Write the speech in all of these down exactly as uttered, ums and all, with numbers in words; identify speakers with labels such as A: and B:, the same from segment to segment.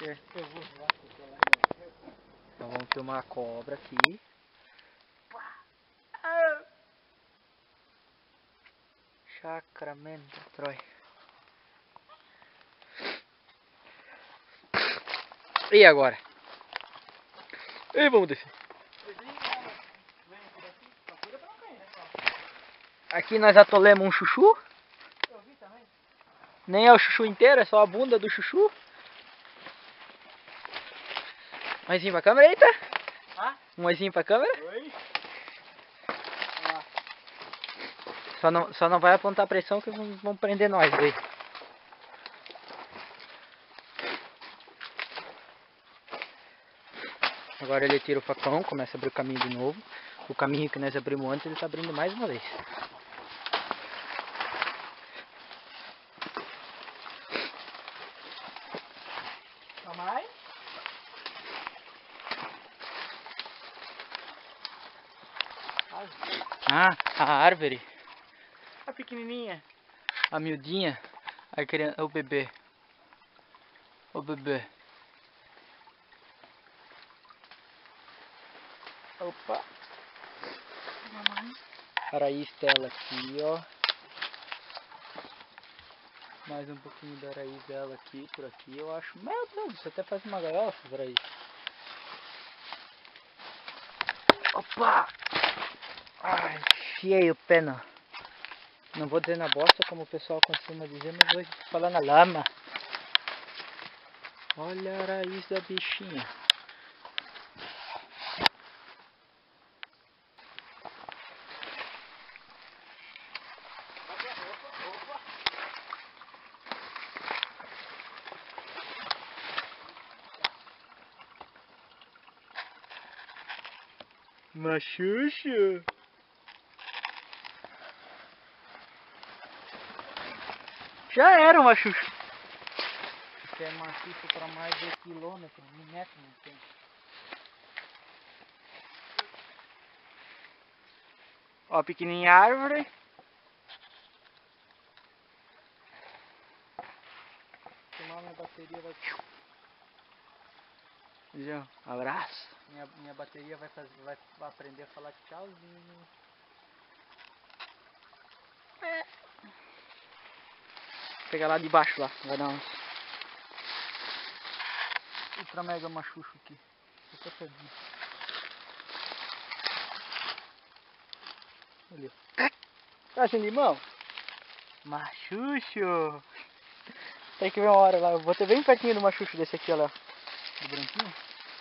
A: mexer. Então vamos filmar a cobra aqui. Sacramento, Troy. E agora? E vamos descer. Aqui nós atolemos um chuchu. Nem é o chuchu inteiro, é só a bunda do chuchu. Um oizinho pra câmera, eita! Ah? Um oizinho pra câmera? Oi. Ah. Só não, só não vai apontar pressão que vão, vão prender nós aí. Agora ele tira o facão, começa a abrir o caminho de novo. O caminho que nós abrimos antes, ele está abrindo mais uma vez. Mais? Ah, a árvore.
B: A pequenininha.
A: A miudinha. A criança, o bebê. O bebê. Opa. A raiz dela aqui, ó. Mais um pouquinho da raiz dela aqui, por aqui, eu acho. Meu Deus, você até faz uma gaiola essas raízes. Opa! Ai, enfiei o pé na... Não vou dizer na bosta, como o pessoal costuma dizer, mas vou falar na lama. Olha a raiz da bichinha. Machucho. Já era um machucho. Isso é machucho para mais de quilômetro, um metro não tem.
B: Ó, a pequenininha árvore.
A: Senão minha bateria vai...
B: Já, abraço.
A: Minha, minha bateria vai, fazer, vai, vai aprender a falar tchauzinho. É.
B: Pega lá de baixo lá, vai dar uns.
A: Ultra mega machucho aqui. Eu tô perdido. Ali.
B: Tá sem limão?
A: Machucho!
B: Tem que ver uma hora lá. Eu vou ter bem pertinho do machucho desse aqui, ó lá.
A: Do branquinho?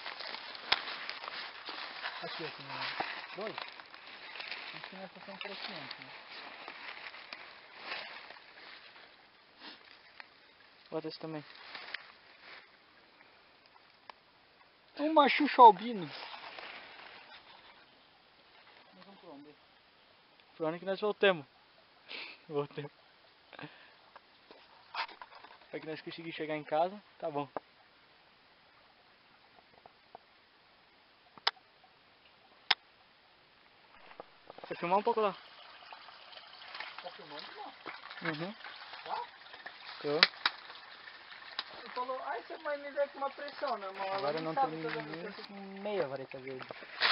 A: Aqui, aqui, no... dois? Acho que nessa são crescentes, né?
B: Bota esse também.
A: Um machucho albino. Nós vamos por onde?
B: Pro ano que nós voltamos. Voltamos. Para que nós conseguimos chegar em casa, tá bom. Vou filmar um pouco lá.
A: Tá filmando, não?
B: Uhum.
A: Tá?
B: Tô.
A: Você falou, ai você vai me ver com uma pressão, né, irmão?
B: Agora não
A: sabe
B: termina
A: toda vez
B: nem com meia vareta verde.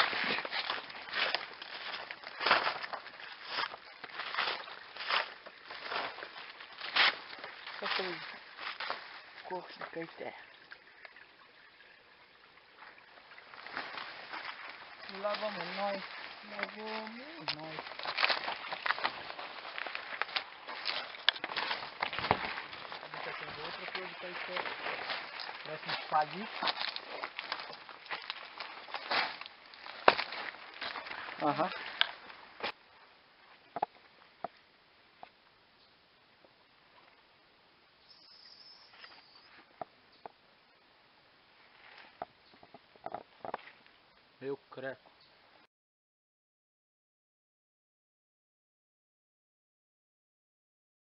B: Só foi corpo de carteira.
A: E lá vamos nós. Lá vamos nós. Tá tendo outra coisa que aí parece um palito.
B: Aham.